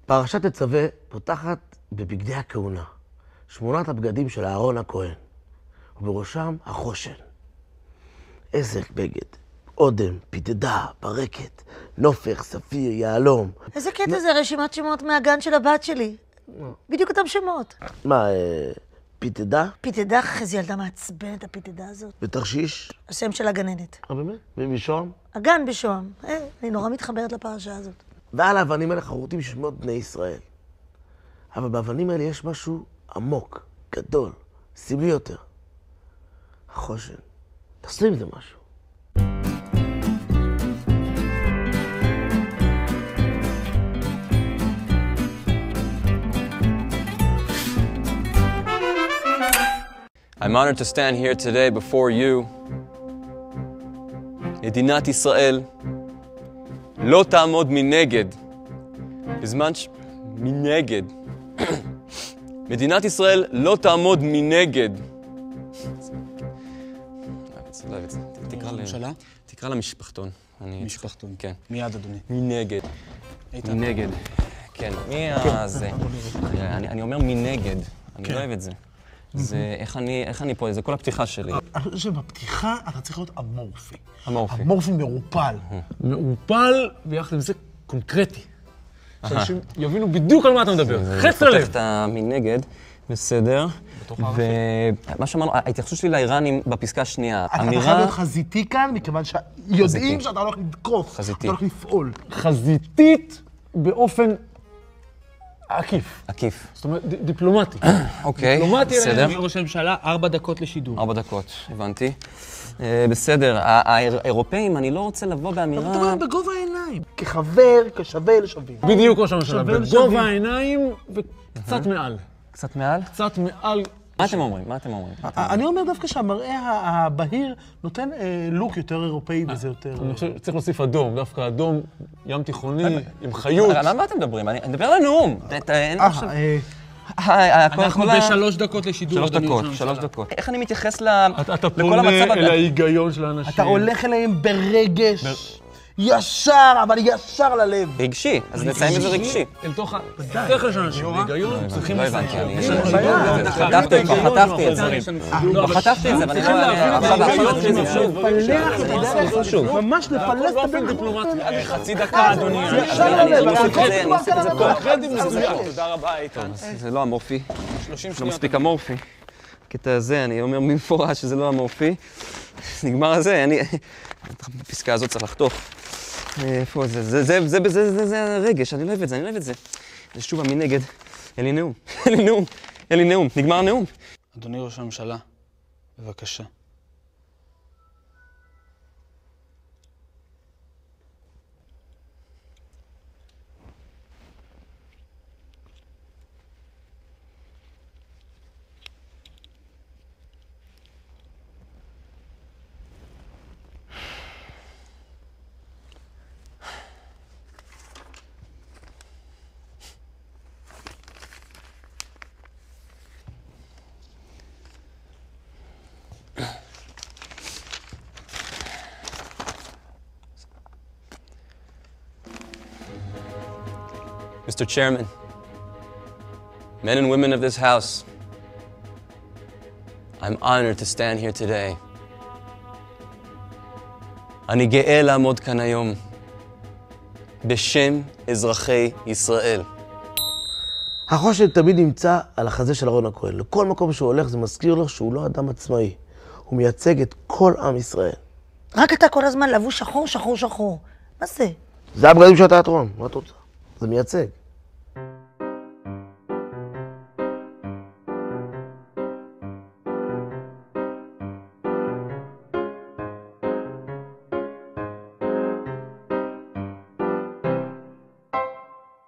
פרשת תצווה פותחת בבגדי הכהונה, 8 הבגדים של אהרון הכהן, ובראשם החושן. איזה בגד, אודם, פיתדה, ברקת, נופך, ספיר, יהלום. איזה קטע זה רשימת שמות מהגן של הבת שלי. בדיוק אותם שמות. מה, פיתדה? פיתדה, איזה ילדה מעצבנת הפיתדה הזאת. בתרשיש? השם של הגננת. באמת? ומשוהם? הגן בשוהם. אני נורא מתחברת לפרשה הזאת. ועל האבנים האלה חרוטים שמות בני ישראל. אבל באבנים האלה יש משהו עמוק, גדול, סמלי יותר. החושן. תעשו עם זה משהו. I'm honored to stand here today before you. מדינת ישראל לא תעמוד מנגד. בזמן מנגד. מדינת ישראל לא תעמוד מנגד. תקרא למשפחתון. משפחתון. כן. מיד, אדוני. מנגד. מנגד. כן. זה? אני אומר מנגד. אני לא אוהב את זה. זה, איך אני פה? זה כל הפתיחה שלי. אני חושב שבפתיחה אתה צריך להיות אמורפי. אמורפי. אמורפי מעופל. מעופל ויחד עם זה קונקרטי. שאנשים יבינו בדיוק על מה אתה מדבר. חץ ללב. פותח את המנגד, בסדר. ומה שאמרנו, ההתייחסות שלי לאיראנים בפסקה השנייה. אתה חייב להיות חזיתי כאן, מכיוון שיודעים שאתה הולך לתקוף. חזיתי. אתה הולך לפעול. חזיתית באופן עקיף. עקיף. זאת אומרת, דיפלומטי. אוקיי, בסדר. ראש הממשלה, 4 דקות לשידור. 4 דקות, הבנתי. בסדר, האירופאים, אני לא רוצה לבוא באמירה... אתה מדבר בגובה העיניים. כחבר, כשווה לשווים. בדיוק ראש הממשלה, בגובה העיניים וקצת מעל. קצת מעל? קצת מעל. מה אתם אומרים? מה אתם אומרים? אני אומר דווקא שהמראה הבהיר נותן לוק יותר אירופאי וזה יותר... אני חושב שצריך להוסיף אדום, דווקא אדום ים תיכוני עם חיות. על מה אתם מדברים? אני מדבר על הנאום. אנחנו ב3 דקות לשידור. 3 דקות. איך אני מתייחס לכל המצב... אתה פונה אל ההיגיון של האנשים. אתה הולך אליהם ברגש. ישר, אבל ישר ללב. רגשי, אז נסיים את זה רגשי. אל תוך השכל של אנשים, היגיון, צריכים לא הבנתי, חטפתי את זה, חטפתי את זה, ואני עכשיו נתחיל את זה שוב. ממש לפלס את הדיפלומט. חצי דקה, אדוני. אני אעשה את זה פה. תודה רבה, איתן. זה לא אמורפי. לא מספיק אמורפי. בקטע הזה, אני אומר במפורש שזה לא אמורפי. נגמר הזה, בפסקה הזאת צריך לחתוך. איפה זה? זה הרגש, אני לא אוהב את זה, זה שוב מנגד. אין לי נאום, נגמר הנאום. אדוני ראש הממשלה, בבקשה. Mr. Chairman, men and women of this House, I'm honored to stand here today. אני גאה לעמוד כאן היום בשם אזרחי ישראל. החושן תמיד נמצא על החזה של אהרון הכהן. לכל מקום שהוא הולך זה מזכיר לו שהוא לא אדם עצמאי. הוא מייצג את כל עם ישראל. רק אתה כל הזמן לבוש שחור. מה זה? זה הבגדים של התיאטרון, מה את רוצה? זה מייצג.